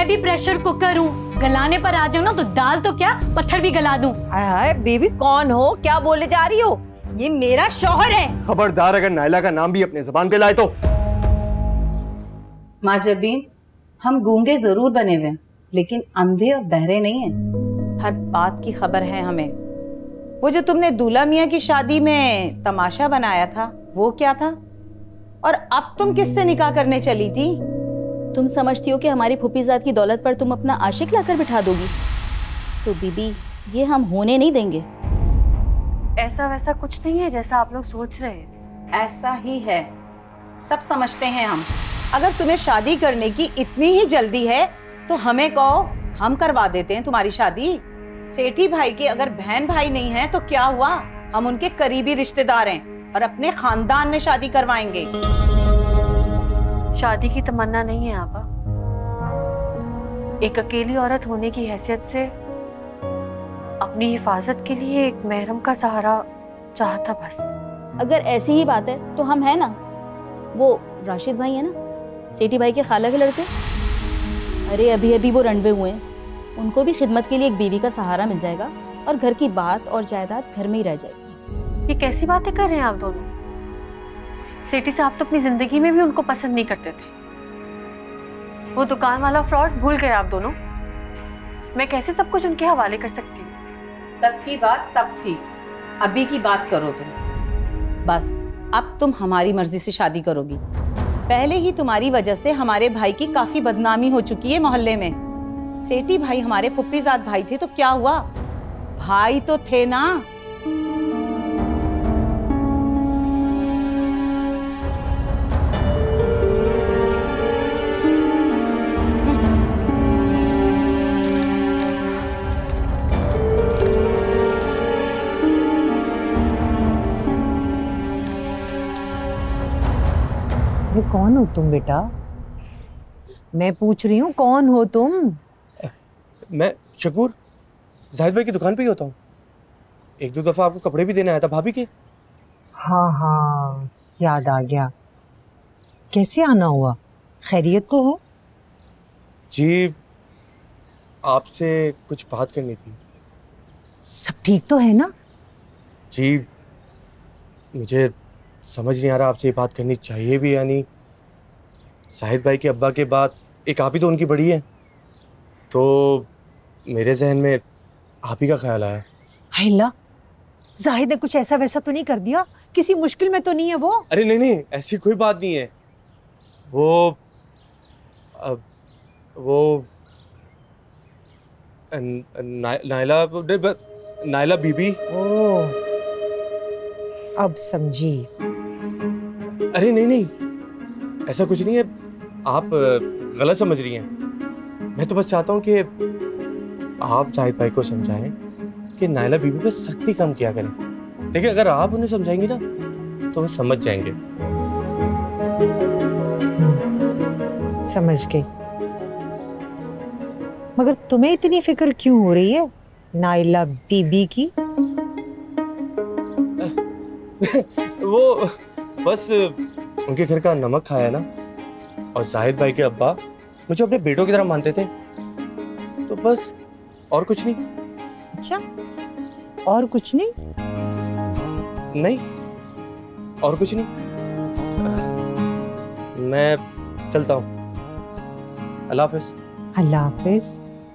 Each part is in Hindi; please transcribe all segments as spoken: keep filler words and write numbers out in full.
भी प्रेशर कुकर हूँ, गलाने पर आ जाऊँ ना तो दाल तो क्या पत्थर भी गला दूँ। हाय हाय बेबी, कौन हो, क्या बोले जा रही हो? ये मेरा शौहर है। खबरदार अगर नायला का नाम भी अपने जुबान पे लाए तो। माँ जबीन, हम गूंगे जरूर बने हुए लेकिन अंधे और बहरे नहीं हैं। हर बात की खबर है हमें। वो जो तुमने दूल्हा मियाँ की शादी में तमाशा बनाया था वो क्या था, और अब तुम किससे निकाह करने चली थी? तुम समझती हो कि हमारी फुफीजाद की दौलत पर तुम अपना आशिक लाकर बिठा दोगी? तो बीबी, ये हम होने नहीं देंगे। ऐसा वैसा कुछ नहीं है जैसा आप लोग सोच रहे हैं। ऐसा ही है, सब समझते हैं हम। अगर तुम्हें शादी करने की इतनी ही जल्दी है तो हमें कहो, हम करवा देते हैं तुम्हारी शादी। सेठी भाई के अगर बहन भाई नहीं है तो क्या हुआ, हम उनके करीबी रिश्तेदार हैं और अपने खानदान में शादी करवाएंगे। शादी की तमन्ना नहीं है आपा। एक अकेली औरत होने की हैसियत से अपनी हिफाजत के लिए एक महरम का सहारा चाहता बस। अगर ऐसी ही बात है तो हम हैं ना, वो राशिद भाई है ना, सेठी भाई के खाला के लड़के। अरे अभी अभी वो रणवे हुए हैं, उनको भी खिदमत के लिए एक बीवी का सहारा मिल जाएगा और घर की बात और जायदाद घर में ही रह जाएगी। ये कैसी बातें कर रहे हैं आप दोनों? सेठी साहब तो अपनी जिंदगी में भी उनको पसंद नहीं करते थे। वो दुकान वाला फ्रॉड भूल गए आप दोनों। मैं कैसे सब कुछ उनके हवाले कर सकती हूँ? तब की बात तब थी, अभी की बात करो तुम। बस अब तुम हमारी मर्जी से शादी करोगी। पहले ही तुम्हारी वजह से हमारे भाई की काफी बदनामी हो चुकी है मोहल्ले में। सेठी भाई हमारे फुप्पीजाद भाई थे तो क्या हुआ, भाई तो थे ना। ये कौन हो तुम बेटा? मैं पूछ रही हूँ कौन हो तुम? मैं शकूर, जाहिद भाई की दुकान पे ही होता हूँ। एक दो दफा आपको कपड़े भी देने आया था भाभी के। हाँ हाँ, याद आ गया। कैसे आना हुआ? खैरियत तो हो? जी, आपसे कुछ बात करनी थी। सब ठीक तो है ना? जी, मुझे समझ नहीं आ रहा आपसे ये बात करनी चाहिए भी या नहीं। जाहिद भाई के अब्बा के बाद एक आप ही तो उनकी बड़ी है, तो मेरे जहन में आप ही का ख्याल आया। अल्लाह, जाहिद ने कुछ ऐसा वैसा तो नहीं कर दिया? किसी मुश्किल में तो नहीं है वो? अरे नहीं नहीं, ऐसी कोई बात नहीं है। वो अब वो ना, नायला नायला बीबी। ओह, अब समझी। अरे नहीं नहीं, ऐसा कुछ नहीं है, आप गलत समझ रही हैं। मैं तो बस चाहता हूँ कि आप जाहिद भाई को समझाएं कि नायला बीबी पे सख्ती कम किया करें। देखिए, अगर आप उन्हें समझाएंगे ना तो वो समझ जाएंगे। समझ गई। मगर तुम्हें इतनी फिक्र क्यों हो रही है नायला बीबी की? वो बस उनके घर का नमक खाया ना, और जाहिद भाई के अब्बा मुझे अपने बेटों की तरह मानते थे, तो बस, और कुछ नहीं। अच्छा, और कुछ नहीं? नहीं, और कुछ नहीं। मैं चलता हूँ। अल्लाह हाफिज। अल्लाह हाफिज।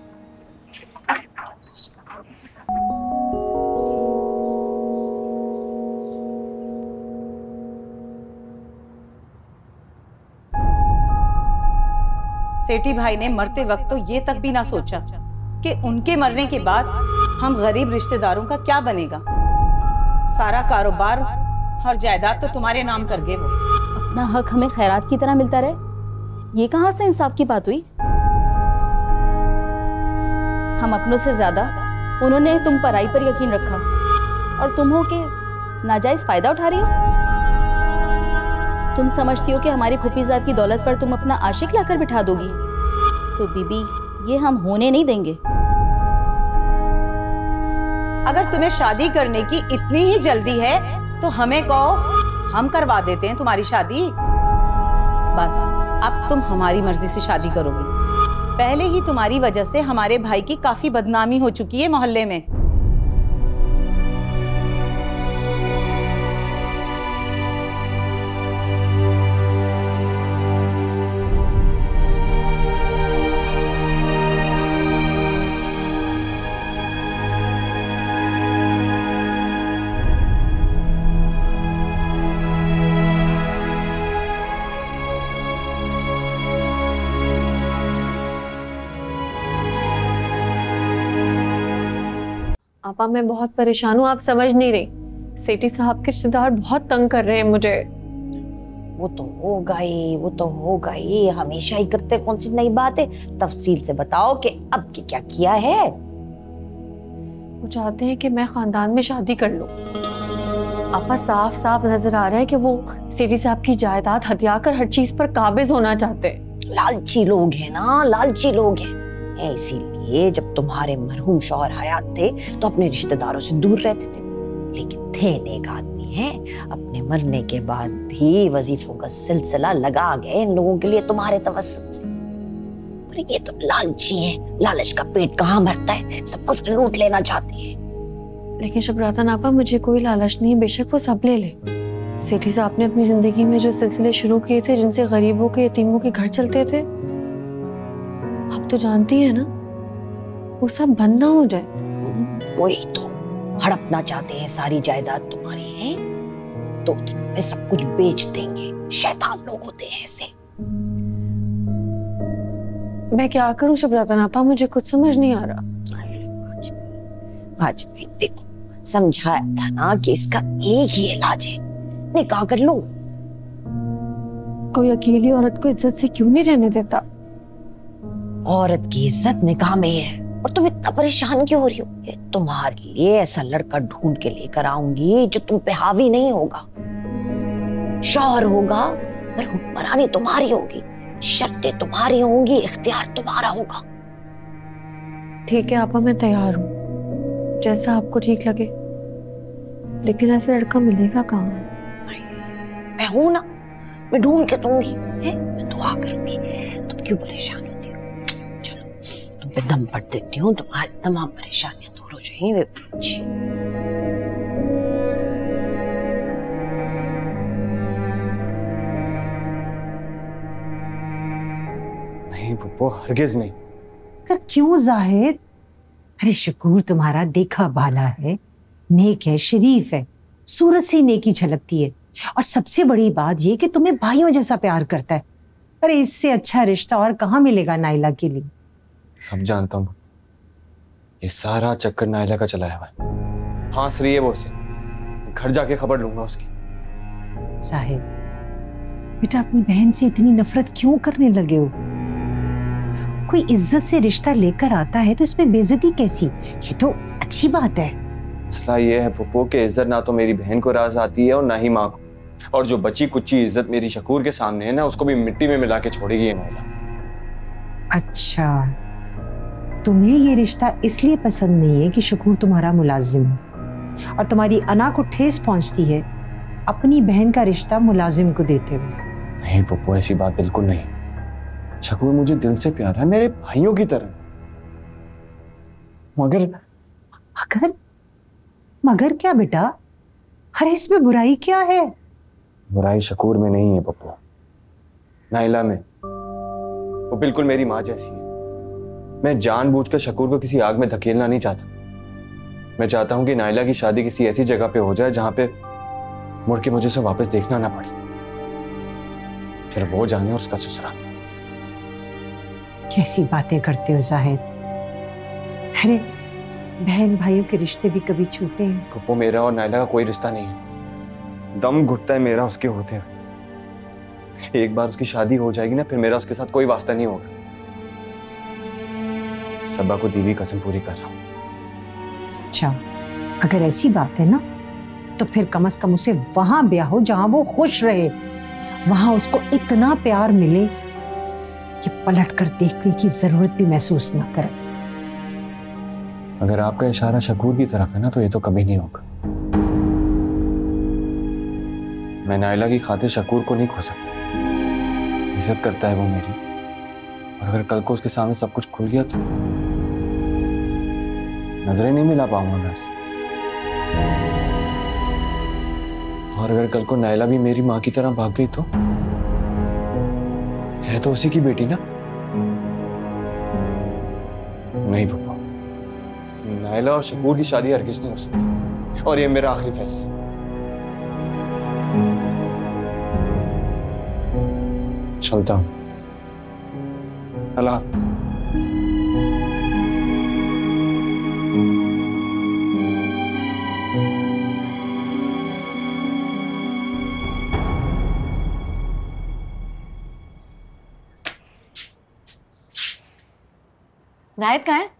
सेठी भाई ने मरते वक्त तो ये तक भी ना सोचा कि उनके मरने के बाद हम गरीब रिश्तेदारों का क्या बनेगा। सारा कारोबार और जायदाद तो तुम्हारे नाम कर गए वो। अपना हक हमें खैरात की तरह मिलता रहे, ये कहाँ से इंसाफ की बात हुई? हम अपनों से ज्यादा उन्होंने तुम पर आई पर यकीन रखा, और तुम हो के नाजायज फायदा उठा रही हो। तुम समझती हो कि हमारी फुफीजाद की दौलत पर तुम अपना आशिक लाकर बिठा दोगी? तो बीबी, ये हम होने नहीं देंगे। अगर तुम्हें शादी करने की इतनी ही जल्दी है तो हमें कहो, हम करवा देते हैं तुम्हारी शादी। बस अब तुम हमारी मर्जी से शादी करोगी। पहले ही तुम्हारी वजह से हमारे भाई की काफी बदनामी हो चुकी है मोहल्ले में। आपा मैं बहुत परेशान हूँ, आप समझ नहीं रही। सेठी साहब के रिश्तेदार बहुत तंग कर रहे हैं मुझे। वो तो होगा ही, वो तो होगा ही, हमेशा ही करते, कौन सी नई बात है? तफसील से बताओ कि अब की क्या किया है। वो चाहते हैं कि मैं खानदान में शादी कर लूं। आपा साफ साफ नजर आ रहा है कि वो सेठी साहब की जायदाद हथिया कर हर चीज पर काबिज होना चाहते हैं। लालची लोग हैं ना, लालची लोग हैं। है इसीलिए जब तुम्हारे मरहूम शौहर हयात थे तो अपने रिश्तेदारों से दूर रहते थे, लेकिन थे नेक आदमी हैं। अपने मरने के बाद भी वजीफों का सिलसिला लगा गए इन लोगों के लिए तुम्हारे तवस्सुत से। पर ये तो लालची हैं, लालच का पेट कहाँ भरता है, सब कुछ लूट लेना चाहते हैं। लेकिन शबरातन आपा मुझे कोई लालच नहीं है, बेशक वो सब ले ले। सेठी साहब ने अपनी जिंदगी में जो सिलसिले शुरू किए थे, जिनसे गरीबों के यतीमों के घर चलते थे, आप तो जानती हैं ना, वो सब बंद ना हो जाए। वही तो हड़पना चाहते हैं सारी जायदाद तुम्हारी है, दो दिनों में सब कुछ बेच देंगे। शैतान लोग होते हैं ऐसे। मैं क्या करूं शबरातन आपा, मुझे कुछ समझ नहीं आ रहा। आज भी देखो समझाया था ना कि इसका एक ही इलाज है, निकाह कर लो। कोई अकेली औरत को इज्जत से क्यों नहीं रहने देता? औरत की इज्जत निकाह में है, और तुम इतना परेशान क्यों हो रही हो? ये तुम्हारे लिए ऐसा लड़का ढूंढ के लेकर आऊंगी जो तुम पे हावी नहीं होगा, शौहर होगा, पर हुक्मरानी तुम्हारी होगी, शर्तें तुम्हारी होंगी, इख्तियार तुम्हारा होगा। ठीक है आपा, मैं तैयार हूँ, जैसा आपको ठीक लगे। लेकिन ऐसा लड़का मिलेगा कहाँ? मैं हूं ना, मैं ढूंढ के दूंगी, है? मैं दुआ करूंगी। तुम क्यों परेशान होती हो? चलो तुम पे दम पड़ देती हूँ, तुम्हारी तमाम परेशानियां दूर हो जाएंगी। वे पूछी नहीं पप्पू, हरगिज नहीं। कर क्यों जाहिद? अरे शकूर तुम्हारा देखा भाला है, नेक है, शरीफ है, सूरत से नेकी झलकती है, और सबसे बड़ी बात ये कि तुम्हें भाइयों जैसा प्यार करता है। अरे इससे अच्छा रिश्ता और कहाँ मिलेगा नाइला के लिए? सब जानता हूँ, ये सारा चक्कर नाइला का चलाया हुआ है। फांस रही है वो उसे, घर जाके खबर लूंगा उसकी। जाहिद बेटा, अपनी बहन से इतनी नफरत क्यों करने लगे हो? कोई इज्जत से रिश्ता लेकर आता है तो इसमें बेइज्जती कैसी? ये तो अच्छी बात है। मसला ये है पप्पू कि इज्जत ना तो मेरी बहन को राज आती है और ना ही माँ को, और जो बची कुची इज्जत मेरी शकूर के सामने है ना, उसको भी मिट्टी में मिला के छोड़ेगी ये नाइला। अच्छा, तुम्हें ये रिश्ता इसलिए पसंद नहीं है कि शकूर तुम्हारा मुलाजिम है, और तुम्हारी अना को ठेस पहुंचती है अपनी बहन का रिश्ता मुलाजिम को देते हुए? नहीं पप्पू, ऐसी बात बिल्कुल नहीं। शकूर मुझे दिल से प्यार है, मेरे भाइयों की तरह। मगर मगर मगर क्या बेटा? अरे इसमें बुराई क्या है? बुराई शकूर में नहीं है पप्पू, नाइला में। वो बिल्कुल मेरी माँ जैसी है। मैं जानबूझकर शकूर को किसी आग में धकेलना नहीं चाहता। मैं चाहता हूं कि नाइला की शादी किसी ऐसी जगह पे हो जाए जहां पे मुड़ के मुझे उसे वापस देखना ना पड़े, फिर वो जाने और उसका ससुराल। कैसी बातें करते हो जाहिद? अरे बहन भाइयों के रिश्ते भी कभी छूटे हैं? पप्पू, मेरा और नाइला का कोई रिश्ता नहीं है। दम घुटता है मेरा उसके होते हुए। एक बार उसकी शादी हो जाएगी ना, फिर मेरा उसके साथ कोई वास्ता नहीं होगा। सबा को दी हुई कसम पूरी कर रहा हूं। अच्छा, अगर ऐसी बात है ना, तो फिर कम से कम उसे वहां ब्याह हो जहां वो खुश रहे, वहां उसको इतना प्यार मिले कि पलट कर देखने की जरूरत भी महसूस ना करे। अगर आपका इशारा शकूर की तरफ है ना, तो ये तो कभी नहीं होगा। मैं नाइला की खातिर शकूर को नहीं खो सकता। इज्जत करता है वो मेरी, और अगर कल को उसके सामने सब कुछ खुल गया तो नजरें नहीं मिला पाऊंगा मैं उससे। और अगर कल को नायला भी मेरी माँ की तरह भाग गई तो? है तो उसी की बेटी ना। नहीं पापा, नायला और शकूर की शादी हरगिज नहीं हो सकती और ये मेरा आखिरी फैसला है। चलता हूं। अल्लाह हाफिज। जाहिद कहाँ है?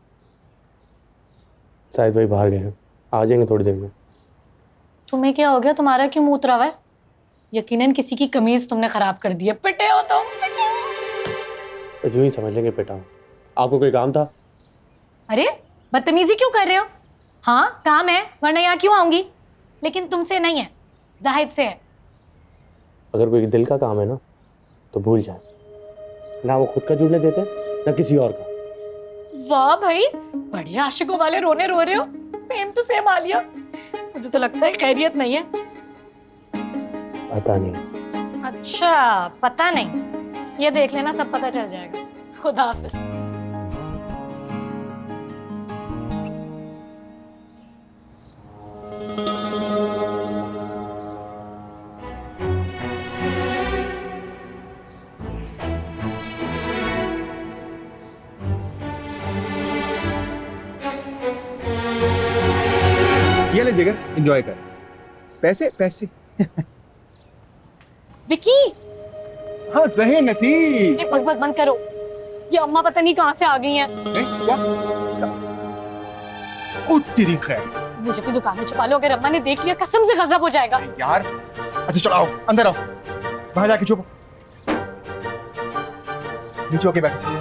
शायद भाई बाहर गए हैं, आ जाएंगे थोड़ी देर में। तुम्हें क्या हो गया? तुम्हारा क्यों मुंह उतरा हुआ है? यकीनन किसी की कमीज तुमने खराब कर दी है। पिटे हो तुम, पिटे हो। बस यूं ही समझ लेंगे पिटा हूं। आपको कोई काम था? अरे बदतमीजी क्यों कर रहे हो? हाँ काम है, वरना यहाँ क्यों आऊंगी? लेकिन तुमसे नहीं है, जाहिद से है। अगर कोई दिल का काम है ना तो भूल जाए, ना वो खुद का जुड़ने देते ना किसी और का। वाह भाई, बड़े आशिकों वाले रोने रो रहे हो। Same to same Alia. मुझे तो लगता है खैरियत नहीं है। पता नहीं। अच्छा पता नहीं, ये देख लेना, सब पता चल जाएगा। खुदा हाफिज। ये ले जिगर, एंजॉय कर। पैसे पैसे विकी, हाँ ज़हीर नसीब। ये बकबक बंद करो। ये अम्मा पता नहीं कहाँ से आ गई हैं। क्या? ओ तेरी खैर। मुझे भी दुकान में छुपा लो, अगर अम्मा ने देख लिया कसम से गजब हो जाएगा। यार अच्छा चलो आओ, अंदर आओ, बाहर जाके छुपो, नीचे होके बैठो।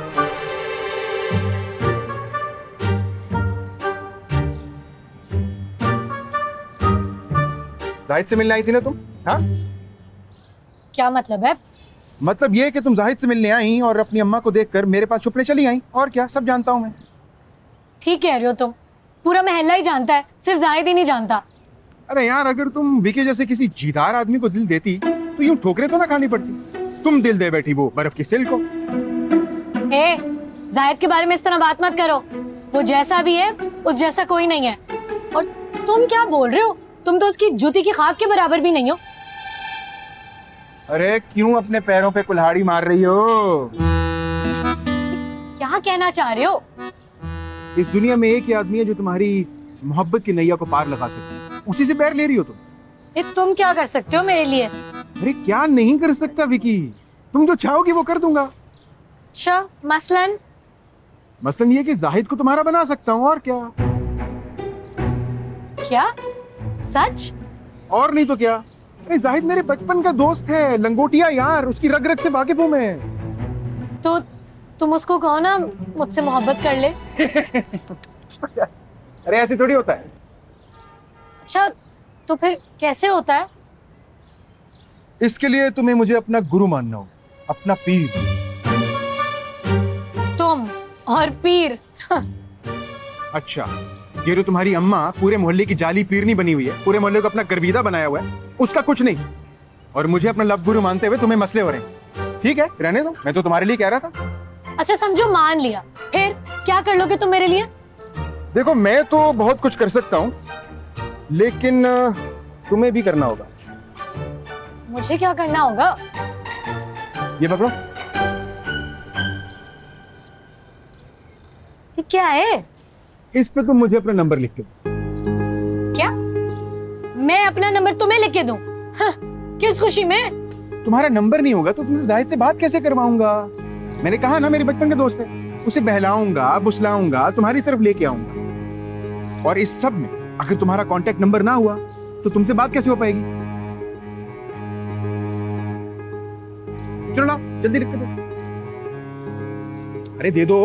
जाहिद से मिलने आई थी ना तुम? हाँ क्या मतलब है? मतलब ये कि तुम जाहिद से मिलने आई और अपनी अम्मा को देखकर मेरे पास छुपने चली आई। और क्या, सब जानता हूं मैं। ठीक कह रहे हो तुम, पूरा मोहल्ला ही जानता है, सिर्फ जाहिद ही नहीं जानता। अरे यार, अगर तुम विकी जैसे किसी जीदार आदमी को दिल देती तो यूं ठोकरें तो ना खानी पड़ती। तुम दिल दे बैठी वो बर्फ की सिल को। ए, जाहिद के बारे में इस तरह बात मत करो। वो जैसा भी है उस जैसा कोई नहीं है। और तुम क्या बोल रहे हो? तुम तो उसकी जूती की खाक के बराबर भी नहीं हो। अरे क्यों अपने पैरों पे कुल्हाड़ी मार रही हो? क्या कहना चाह रहे हो? इस दुनिया में एक ही आदमी है जो तुम्हारी मोहब्बत की नैया को पार लगा सकता है, उसी से पैर ले रही हो तुम। ए, तुम क्या कर सकते हो मेरे लिए? अरे क्या नहीं कर सकता विकी, तुम जो चाहोगी वो कर दूंगा। अच्छा मसलन? मसलन ये कि जाहिद को तुम्हारा बना सकता हूँ। और क्या? क्या सच? और नहीं तो क्या। अरे जाहिद मेरे बचपन का दोस्त है, लंगोटिया यार, उसकी रग रग से वाकिफ हूँ मैं। तो तुम उसको कहो ना मुझसे मोहब्बत कर ले। अरे ऐसे थोड़ी होता है। अच्छा तो फिर कैसे होता है? इसके लिए तुम्हें मुझे अपना गुरु मानना हो, अपना पीर। तुम और पीर? अच्छा, ये जो तुम्हारी अम्मा पूरे मोहल्ले की जाली पीरनी बनी हुई है, पूरे मोहल्ले को अपना गर्विदा बनाया हुआ है, उसका कुछ नहीं। और मुझे अपना लब गुरु मानते हुए तुम्हें मसले हो रहे हैं। ठीक है, रहने दो, मैं तो तुम्हारे लिए कह रहा था। अच्छा समझो मान लिया, फिर क्या कर लोगे तुम मेरे लिए? देखो मैं तो बहुत कुछ कर सकता हूँ, लेकिन तुम्हें भी करना होगा। मुझे क्या करना होगा? ये पकड़ो। ये क्या है? इस पे तुम मुझे अपना नंबर लिख के दो। क्या? मैं अपना नंबर तुम्हें लिख के दूं? हाँ, किस खुशी में? तुम्हारा नंबर नहीं होगा तो तुमसे जाहिद से बात कैसे करवाऊंगा? मैंने कहा ना मेरे बचपन का दोस्त है, उसे बहलाऊंगा, बुसलाऊंगा, तुम्हारी तरफ लेके आऊंगा। और इस सब में अगर तुम्हारा कांटेक्ट नंबर ना हुआ तो तुमसे बात कैसे हो पाएगी? चलो लाओ, जल्दी लिख के दो। अरे दे दो,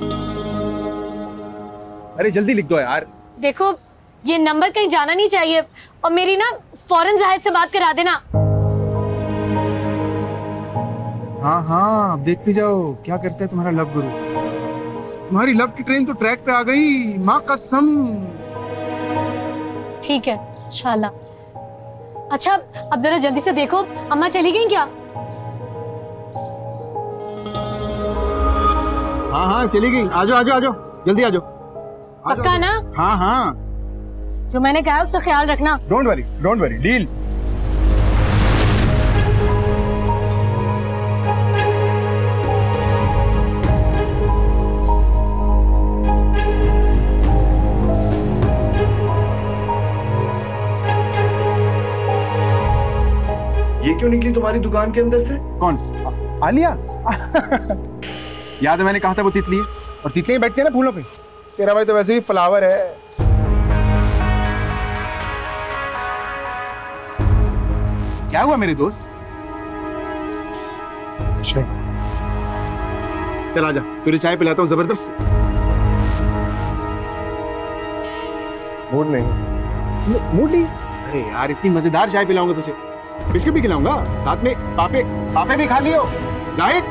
अरे जल्दी लिख दो यार। देखो ये नंबर कहीं जाना नहीं चाहिए, और मेरी ना फौरन जाहिद से बात करा देना। हाँ हाँ, अब देखते जाओ क्या करता है तुम्हारा लव गुरु। तुम्हारी लव की ट्रेन तो ट्रैक पे आ गई, माँ कसम। ठीक है इंशाल्लाह। अच्छा अब जरा जल्दी से देखो, अम्मा चली गई क्या? हाँ हाँ चली गई। आ जाओ आ जाओ आ जाओ, जल्दी आ जाओ। पक्का ना? हाँ हाँ, जो मैंने कहा उसका ख्याल रखना। Don't worry don't worry, deal. ये क्यों निकली तुम्हारी दुकान के अंदर से? कौन? आ- आलिया? याद है मैंने कहा था वो तितली है, और तितलियां बैठती है ना फूलों पे। तेरा भाई तो वैसे ही फ्लावर है। क्या हुआ मेरे दोस्त? चल आजा, तुझे चाय पिलाता हूँ जबरदस्त। मूड नहीं। मूड नहीं? अरे यार इतनी मजेदार चाय पिलाऊंगा तुझे, बिस्किट भी खिलाऊंगा साथ में। पापे पापे भी खा लियो जाहिद।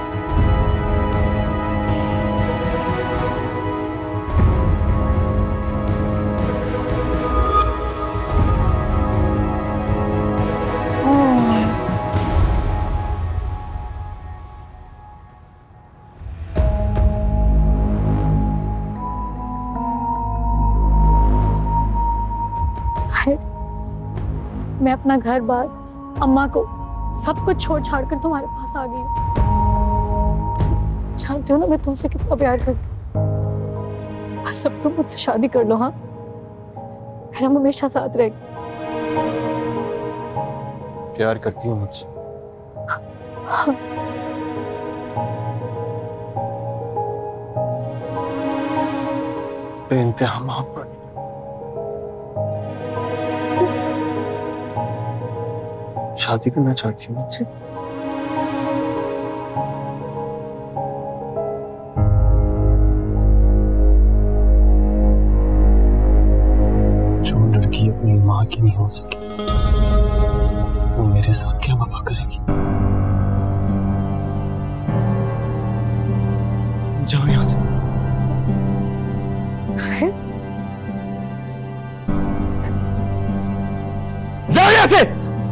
साहिब, मैं अपना घर बार, अम्मा को, सब कुछ छोड़ छाड़ कर तुम्हारे पास आ गई हूँ। जानते हो ना मैं तुमसे कितना प्यार करती हूँ। बस अब तुम मुझसे शादी कर लो। हाँ, फिर हम हमेशा साथ रहेंगे। प्यार करती हूँ मुझसे? हाँ। बेइंतहा मोहब्बत। शादी करना चाहती हूँ मुझसे? जो लड़की अपनी माँ की नहीं हो सकी, वो मेरे साथ क्या वफा करेगी? जाओ यहाँ से। जाओ यहाँ से।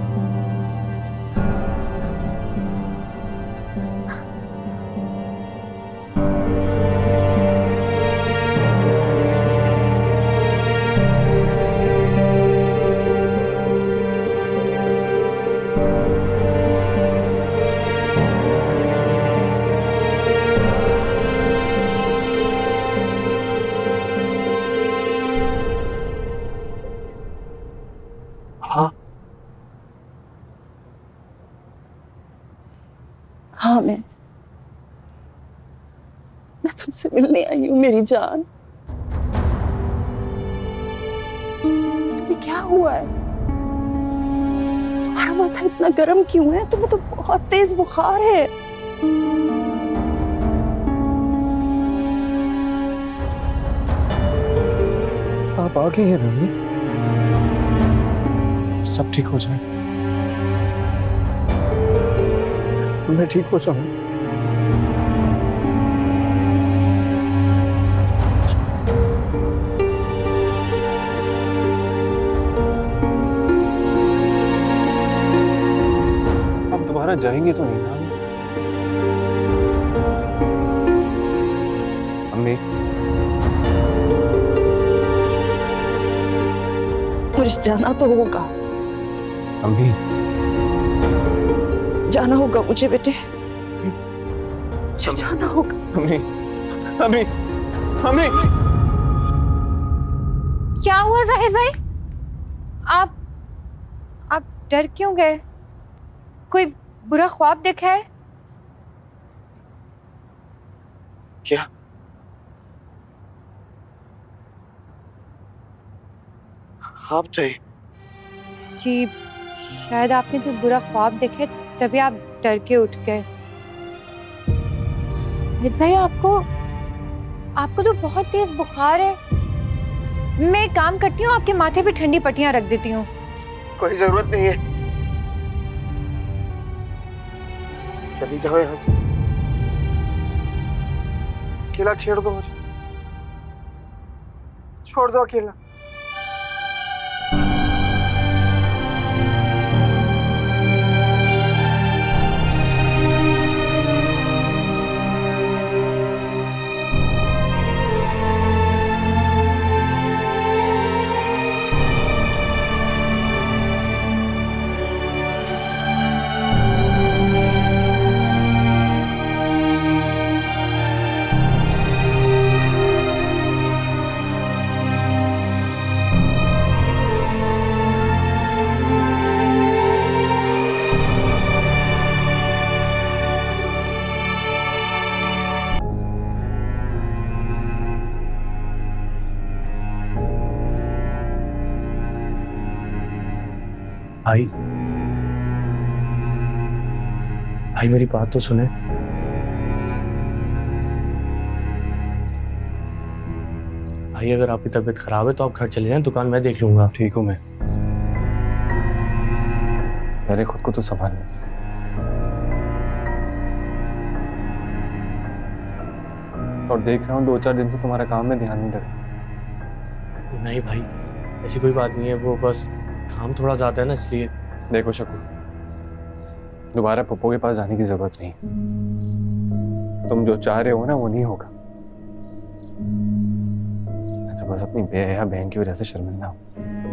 हाँ मैं मैं तुमसे मिलने आई हूँ मेरी जान। तुम्हें क्या हुआ है? तुम्हारा माथा इतना गर्म क्यों है? तुम्हें तो बहुत तेज बुखार है। आप आ गए हैं मम्मी, सब ठीक हो जाए, मैं ठीक हो जाऊं। अब दोबारा जाएंगे तो नहीं ना अम्मी? मुझे जाना तो होगा। अम्मी जाना होगा मुझे बेटे, मुझे जाना होगा। अम्मी अम्मी अम्मी। क्या हुआ जाहिद भाई? आप आप डर क्यों गए? कोई बुरा ख्वाब देखा है? क्या? आप चाहिए? जी शायद आपने कोई बुरा ख्वाब देखा, तभी आप डर के उठ गए। जाहिद भाई आपको आपको तो बहुत तेज बुखार है। मैं एक काम करती हूँ, आपके माथे पे ठंडी पट्टियां रख देती हूँ। कोई जरूरत नहीं है, चली जाओ यहाँ से, अकेला छेड़ दो मुझे, छोड़ दो अकेला। भाई भाई मेरी बात तो सुने। भाई अगर आपकी तबीयत खराब है तो आप घर चले जाएं, दुकान मैं देख लूंगा। ठीक हूँ मैं, पहले खुद को तो संभाल। और देख रहा हूँ दो चार दिन से तुम्हारा काम में ध्यान नहीं लगा। नहीं भाई ऐसी कोई बात नहीं है, वो बस काम थोड़ा ज्यादा है ना इसलिए। देखो शकूर, दोबारा पप्पू के पास जाने की जरूरत नहीं, तुम जो चाह रहे हो ना वो नहीं होगा। मैं तो बस अपनी बेहया बहन की वजह से शर्मिंदा हूँ,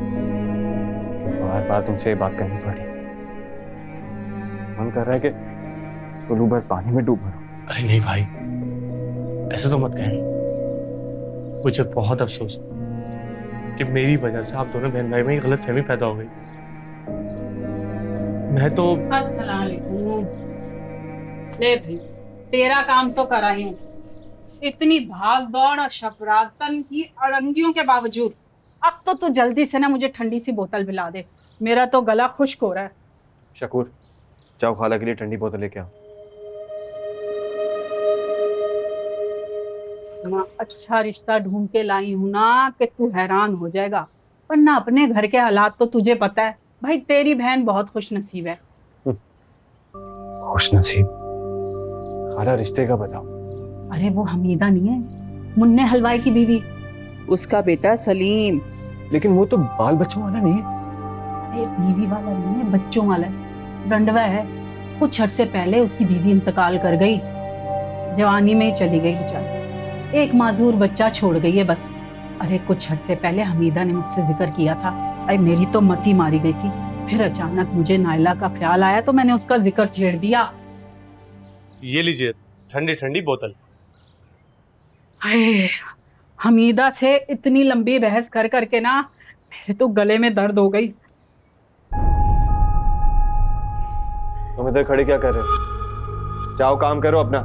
बार बार तुमसे ये बात करनी पड़ी। मन कर रहा है कि सोलू भर पानी में डूब मरो। अरे नहीं भाई ऐसे तो मत कहना, मुझे बहुत अफसोस कि मेरी वजह से आप दोनों बहन भाई में गलत फहमी पैदा हो गई। मैं तो अस्सलाम वालेकुम। ले भाई, तेरा काम तो करा ही हूँ। इतनी भाग दौड़ और शपरातन की अड़ंगियों के बावजूद अब तो तू जल्दी से ना मुझे ठंडी सी बोतल पिला दे, मेरा तो गला खुश्क हो रहा है। शकूर जाओ खाला के लिए ठंडी बोतल लेके आओ। इतना अच्छा रिश्ता ढूंढ के लाई हूं ना कि तू हैरान हो जाएगा, वरना अपने घर के हालात तो तुझे पता है। भाई तेरी बहन बहुत खुश नसीब है। खुश नसीब? खाला रिश्ते का बताओ। अरे वो हमीदा नहीं है, मुन्ने हलवाई की बीवी, उसका बेटा सलीम। लेकिन वो तो बाल बच्चों वाला नहीं है। अरे बीवी वाला नहीं है, बच्चों वाला है, रंडवा है। कुछ अर्से पहले उसकी बीवी इंतकाल कर गई, जवानी में ही चली गई बेचारी, एक माजूर बच्चा छोड़ गई है बस। अरे कुछ अर्से पहले हमीदा ने मुझसे जिक्र किया था, अरे मेरी तो मती मारी गई थी। फिर अचानक मुझे नायला का ख्याल आया तो मैंने उसका जिक्र छेड़ दिया। ये लीजिए ठंडी ठंडी बोतल। हाय, हमीदा से इतनी लंबी बहस कर करके ना मेरे तो गले में दर्द हो गई। तुम इधर खड़े क्या कर रहे हो? जाओ काम करो अपना।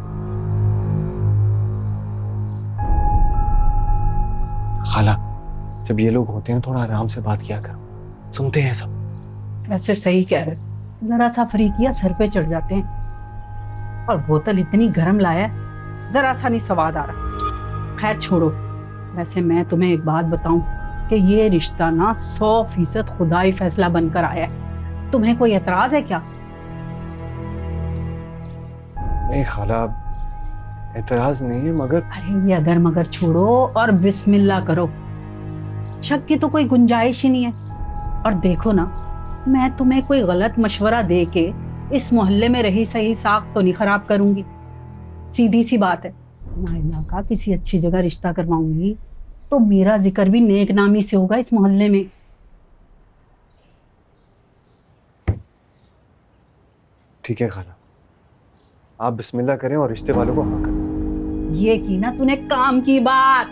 खाला जब ये लोग होते हैं थोड़ा आराम से बात किया करो, सुनते हैं सब। वैसे सही कह रहे, जरा सा फ्री किया सर पे चढ़ जाते हैं। और बोतल इतनी गर्म लाया जरा सा नहीं स्वाद आ रहा। खैर छोड़ो, वैसे मैं तुम्हें एक बात बताऊं कि ये रिश्ता ना सौ फीसद खुदाई फैसला बनकर आया है। तुम्हें कोई एतराज है क्या? नहीं खाला एतराज नहीं है, मगर अरे ये अगर मगर छोड़ो और बिस्मिल्लाह करो। शक की तो कोई गुंजाइश ही नहीं है। और देखो ना, मैं तुम्हें कोई गलत मशवरा दे के इस मोहल्ले में रही सही साख तो नहीं खराब करूंगी। सीधी सी बात है, नायला का किसी अच्छी जगह रिश्ता करवाऊंगी तो मेरा जिक्र भी नेक नामी से होगा इस मोहल्ले में। ठीक है खाला, आप बिस्मिल्लाह करें और रिश्ते वालों को हाँ करें। ये की ना तूने काम की बात।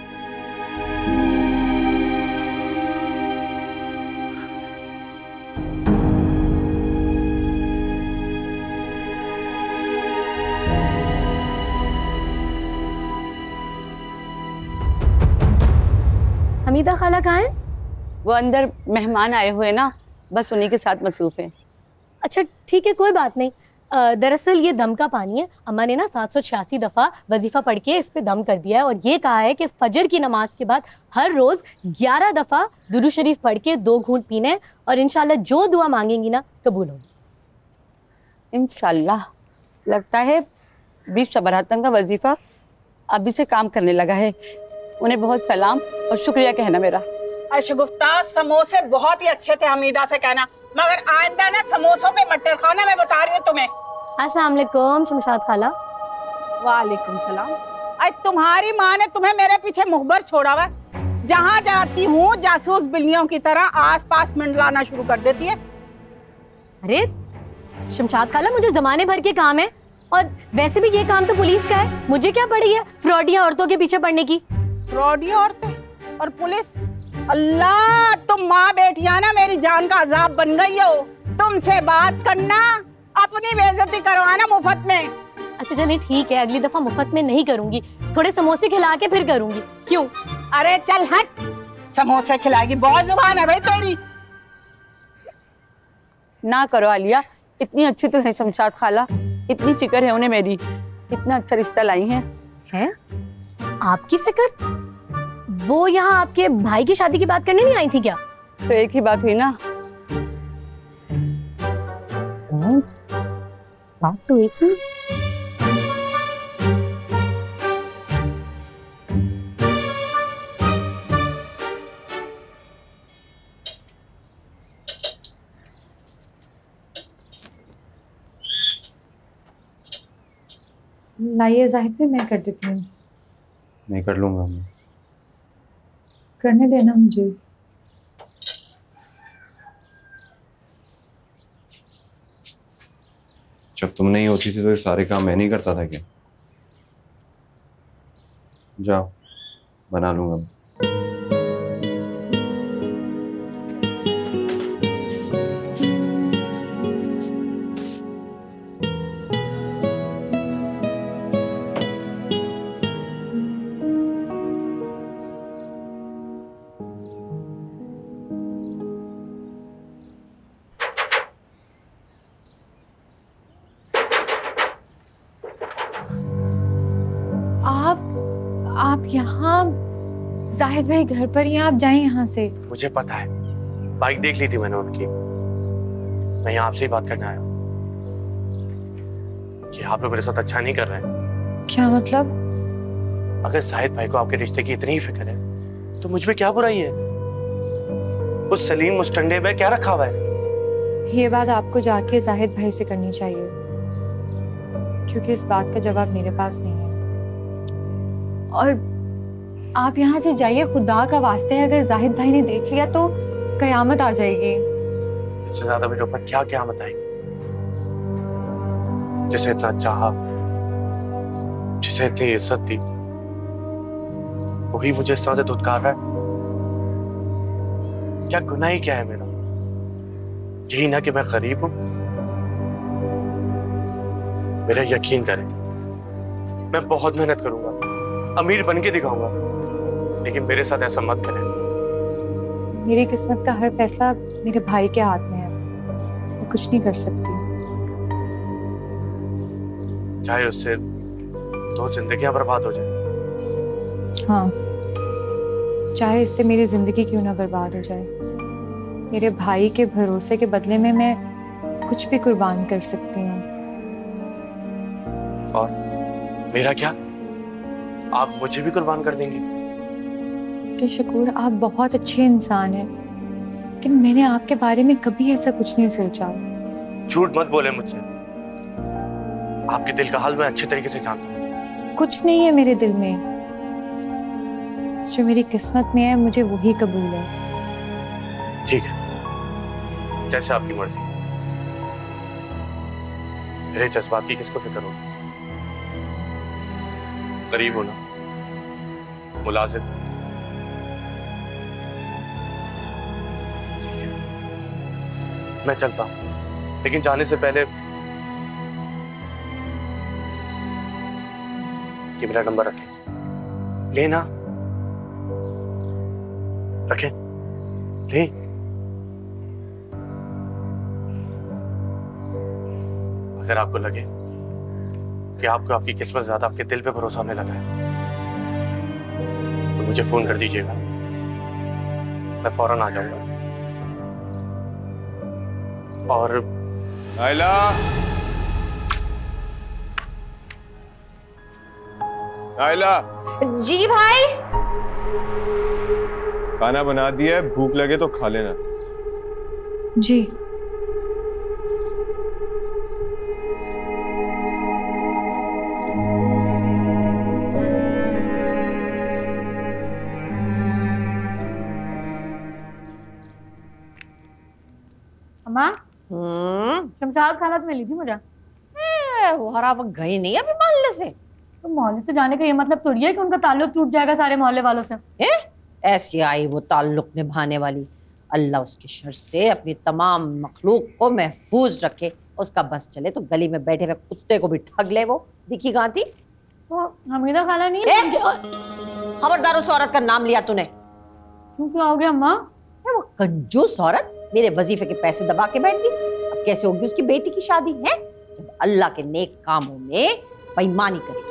हमीदा खाला कहाँ है? वो अंदर मेहमान आए हुए ना, बस उन्हीं के साथ मसरूफ है। अच्छा ठीक है, कोई बात नहीं। अ, दरअसल ये दम का पानी है। अम्मा ने ना सात सौ छियासी दफ़ा वजीफ़ा पढ़ के इस पे दम कर दिया है और ये कहा है कि फजर की नमाज के बाद हर रोज़ ग्यारह दफ़ा दुरूद शरीफ पढ़ के दो घूंट पीने और इंशाल्लाह जो दुआ मांगेंगी ना कबूल होगी। इंशाल्लाह। लगता है बीस शबरातन का वजीफा अभी से काम करने लगा है। उन्हें बहुत सलाम और शुक्रिया कहना मेरा। शगुफ्ता, समोसे बहुत ही अच्छे थे, हमीदा से कहना, मगर आइंदा ना समोसों पे मटर खाना, मैं बता रही हूँ तुम्हें। अस्सलाम वालेकुम शमशाद खाला। वालेकुम सलाम। आज तुम्हारी माँ ने तुम्हें मेरे पीछे मुखबर छोड़ा हुआ। जहाँ जाती हूँ जासूस बिल्लियों की तरह आसपास मंडलाना शुरू कर देती है। अरे शमशाद खाला, मुझे जमाने भर के काम है, और वैसे भी ये काम तो पुलिस का है। मुझे क्या पड़ी है फ्रॉडिया औरतों के पीछे पड़ने की। फ्रॉडिया औरतें और पुलिस? अल्लाह, तुम माँ बेटियां ना मेरी जान का अजाब बन गई हो। तुमसे बात करना, अपनी बेइज्जती करवाना मुफ्त में। अच्छा चलिए ठीक है, अगली दफा मुफ्त में नहीं करूंगी, थोड़े समोसे खिला के फिर करूंगी। क्यों? अरे चल हट, समोसे खिलाएगी, बहुत जुबान है भाई तेरी। ना करो आलिया, इतनी अच्छी तो है शमशाद खाला, इतनी फिक्र है उन्हें मेरी, इतना अच्छा रिश्ता लाई है। हैं? आपकी फिक्र? वो यहाँ आपके भाई की शादी की बात करने नहीं आई थी क्या? तो एक ही बात हुई ना। बात तो एक ही। लाइए जाहिद में, मैं कर देती हूँ। नहीं कर लूंगा मैं। करने देना मुझे। जब तुम नहीं होती थी तो ये सारे काम मैं नहीं करता था क्या? जाओ, बना लूंगा मैं। आप यहाँ? जाहिद भाई घर पर ही, आप जाएं यहाँ से। मुझे पता है, बाइक देख ली थी मैंने उनकी। मैं यहाँ आपसे ही बात करने आया हूँ कि आप लोग मेरे साथ अच्छा नहीं कर रहे हैं। क्या मतलब? अगर जाहिद भाई को आपके रिश्ते की इतनी ही फिक्र है तो मुझ में क्या बुराई है? उस सलीम मुस्टंडे में क्या रखा हुआ है? ये बात आपको जाके जाहिद भाई से करनी चाहिए, क्योंकि इस बात का जवाब मेरे पास नहीं है। और आप यहाँ से जाइए, खुदा का वास्ते है, अगर जाहिद भाई ने देख लिया तो कयामत आ जाएगी। इससे ज्यादा मेरे ऊपर क्या कयामत आएगी? जिसे इतना चाहा, जिसे इतनी इज्जत दी, वही मुझे इस तरह से धुतकार रहा है। क्या गुनाह ही क्या है मेरा? यही ना कि मैं गरीब हूं। मेरा यकीन करें, मैं बहुत मेहनत करूंगा, अमीर बन के दिखाऊंगा, लेकिन मेरे साथ ऐसा मत करें। मेरी किस्मत का हर फैसला मेरे भाई के हाथ में है, मैं कुछ नहीं कर सकती। चाहे उससे दो जिंदगियां बर्बाद हो जाए। हाँ, चाहे इससे मेरी जिंदगी क्यों ना बर्बाद हो जाए, मेरे भाई के भरोसे के बदले में मैं कुछ भी कुर्बान कर सकती हूँ। और मेरा क्या? आप मुझे भी कुर्बान कर देंगे? कि शकूर, आप बहुत अच्छे इंसान हैं, लेकिन मैंने आपके बारे में कभी ऐसा कुछ नहीं सोचा। झूठ मत बोले मुझसे, आपके दिल का हाल मैं अच्छे तरीके से जानता हूँ। कुछ नहीं है मेरे दिल में, जो मेरी किस्मत में है मुझे वही कबूल है। ठीक है, जैसे आपकी मर्जी। मेरे जज्बात की किसको फिक्र होगी? गरीब हो ना, मुलाजिम। ठीक है, मैं चलता हूं, लेकिन जाने से पहले ये मेरा नंबर रखें। लेना, रखें, ले। अगर आपको लगे कि आपको आपकी किस्मत ज्यादा आपके दिल पे भरोसा होने लगा है तो मुझे फोन कर दीजिएगा, मैं फौरन आ जाऊंगा। और नाइला, आयला, जी भाई। खाना बना दिया है, भूख लगे तो खा लेना। जी। अम्मा, हम्म, शमशाद खाला तो मिली थी मुझे। वो हरा वक्त गई नहीं अभी मोहल्ले से। तो मोहल्ले से जाने का ये मतलब थोड़ी है कि उनका ताल्लुक टूट जाएगा सारे मोहल्ले वालों से। ए? ऐसी आई वो ताल्लुक निभाने वाली। अल्लाह उसके शर से अपनी तमाम मखलूक को महफूज रखे। उसका बस चले तो गली में बैठे हुए कुत्ते को भी ठग ले। वो दिखी गाती तो हमीदा खाला नहीं है। खबरदार उस औरत का नाम लिया तूने। क्यों, क्या हो गया अम्मा? वो कंजूस औरत मेरे वजीफे के पैसे दबा के बैठ गई। अब कैसे होगी उसकी बेटी की शादी है जब अल्लाह के नेक कामों में बेईमानी करेगी।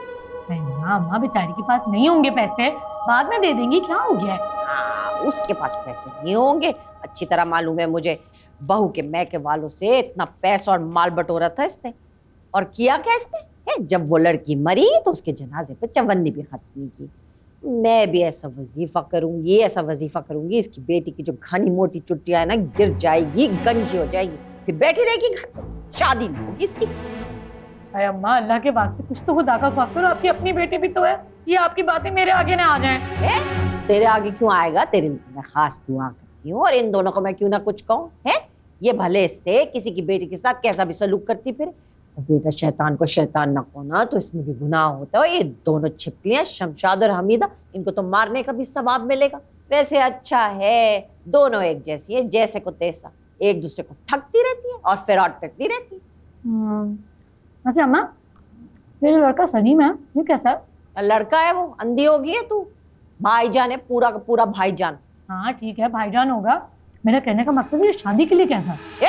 अम्मा बेचारी के पास नहीं होंगे पैसे, बाद में दे देंगी, क्या हो गया? हाँ, उसके पास पैसे नहीं होंगे, अच्छी तरह मालूम है मुझे। बहू के मैके वालों से इतना पैसा और माल बटोरा था इसने। और किया क्या इसने? है, जब वो लड़की मरी तो उसके जनाजे पे चवन्नी भी खर्च नहीं की। मैं भी ऐसा वजीफा करूंगी, ऐसा वजीफा करूंगी, इसकी बेटी की जो घनी मोटी चुट्टियां है ना गिर जाएगी, गंजी हो जाएगी, फिर बैठी रहेगी घर पे, शादी नहीं होगी इसकी। अरे अम्मा, अल्लाह के वास्ते कुछ तो खुदा का खौफ करो, आपकी अपनी बेटी भी तो है। ये आपकी बातें मेरे आगे ना आ जाएं। ए? तेरे आगे क्यों आएगा? तेरे लिए मैं खास दुआ करती हूँ और इन दोनों को मैं क्यों ना कुछ कहूँ। है ये भले से किसी की बेटी के साथ कैसा भी सलूक करती फिर, बेटा शैतान को शैतान ना कोना तो इसमें भी गुनाह होता है। ये दोनों छिपकलियां शमशाद और हमीदा, इनको तो मारने का भी सवाब मिलेगा। वैसे अच्छा है, दोनों एक जैसी है, जैसे को तैसा, एक दूसरे को ठगती रहती है और फिर और करती रहती है। अच्छा अम्मा, ये जो लड़का सलीम है ये कैसा है? लड़का है वो, अंधी होगी है तू। भाईजान है, पूरा का पूरा भाईजान। हाँ ठीक है, भाईजान होगा। मेरा कहने का मतलब ये शादी के लिए कैसा? ए?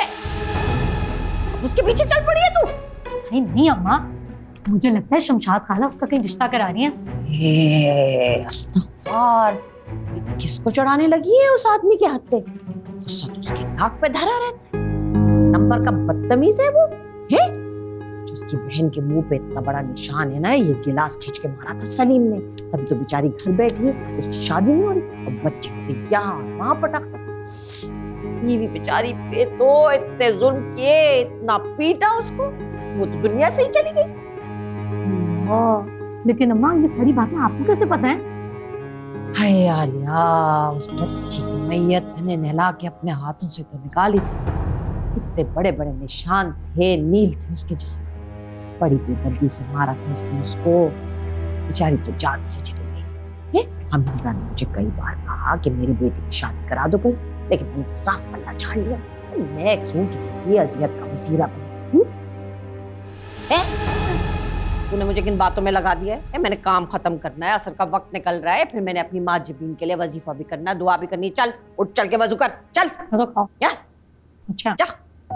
उसके पीछे चल पड़ी है तू? नहीं नहीं अम्मा, मुझे लगता है शमशाद खाला उसका कहीं रिश्ता करा रही है। अस्तगफार, किसको चढ़ाने लगी है उस आदमी के हत्थे? गुस्सा तो उसकी नाक पे धरा रहता है। नंबर का बदतमीज है वो। है उसकी बहन के मुंह पे इतना बड़ा निशान है ना, ये गिलास खींच के मारा था सलीम ने, तब तो बेचारी घर बैठी है, उसकी शादी नहीं हो रही और बच्चे को तो यहाँ वहां पटाखता था। बीवी बेचारी पे तो इतने जुल्म किए, इतना पीटा उसको, वो तो दुनिया से ही चली गई। लेकिन अम्मा ये सारी बातें आपको कैसे पता है? हाय आलिया, उस बच्ची की मैयत मैंने नहला के अपने हाथों से तो निकाली थी। इतने बड़े बड़े निशान थे, नील थे उसके जिस्म, बड़ी बेदर्दी से मारा था इसने उसको। बेचारी तो जान से चली गई। हमीदा ने मुझे कई बार कहा कि मेरी बेटी की शादी करा दो कोई, लेकिन मैंने तो साफ पल्ला झाड़ लिया। मैं क्यों किसी की अजियत का वसीला बनूं? तूने मुझे किन बातों में लगा दिया है? मैंने काम खत्म करना है, असर का वक्त निकल रहा है, फिर मैंने अपनी माँ जबीन के लिए वजीफा भी करना है, दुआ भी करनी है। चल उठ, चल के वजू कर, चल। तो खाओ। या? अच्छा जा।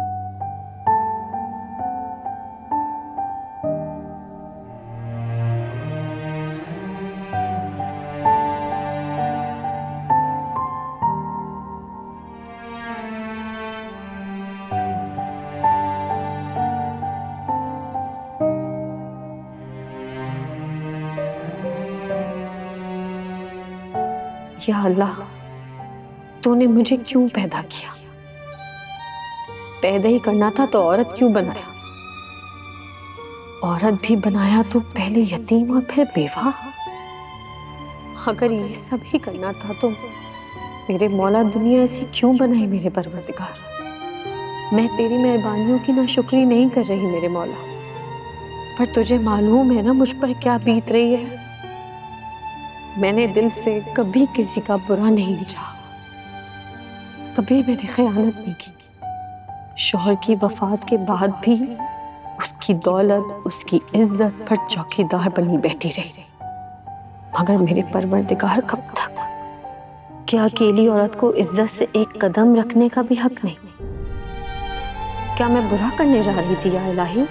या अल्लाह, तूने मुझे क्यों पैदा किया? पैदा ही करना था तो औरत क्यों बनाया? औरत भी बनाया तो पहले यतीम और फिर बेवा। अगर ये सब ही करना था तो मेरे मौला दुनिया ऐसी क्यों बनाई मेरे परवरदिगार? मैं तेरी मेहरबानियों की नाशुक्री नहीं कर रही मेरे मौला, पर तुझे मालूम है ना मुझ पर क्या बीत रही है। मैंने दिल से कभी किसी का बुरा नहीं चाहा, कभी मैंने खयानत नहीं की। शौहर की वफात के बाद भी उसकी दौलत, उसकी इज्जत पर चौकीदार बनी बैठी रही। मगर मेरे परवरदिगार कब तक? क्या अकेली औरत को इज्जत से एक कदम रखने का भी हक नहीं? क्या मैं बुरा करने जा रही थी या इलाही?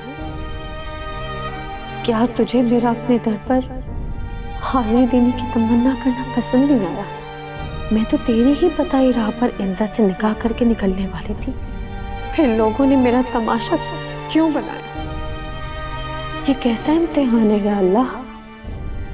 क्या तुझे मेरा अपने दर पर हाजिरी देने की तमन्ना करना पसंद नहीं आया? मैं तो तेरी ही बताई राह पर इज्जत से निकाह करके निकलने वाली थी, फिर लोगों ने मेरा तमाशा क्यों बनाया? ये कैसा इम्तिहान है या अल्लाह?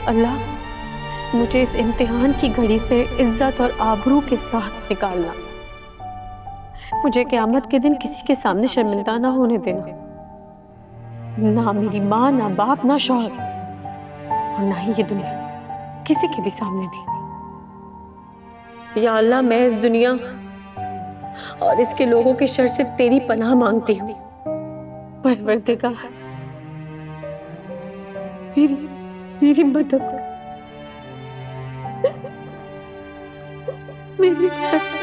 अल्लाह मुझे इस इम्तिहान की घड़ी से इज्जत और आबरू के साथ निकालना। मुझे क़यामत के दिन किसी के सामने शर्मिंदा ना होने देना, ना मेरी माँ, ना बाप, ना शौहर, और ना ही ये दुनिया, किसी के भी सामने नहीं। या अल्लाह, मैं इस दुनिया और इसके लोगों के शर से तेरी पनाह मांगती हूँ। परवरदिगार, मेरी मेरी मदद, मेरी मदद।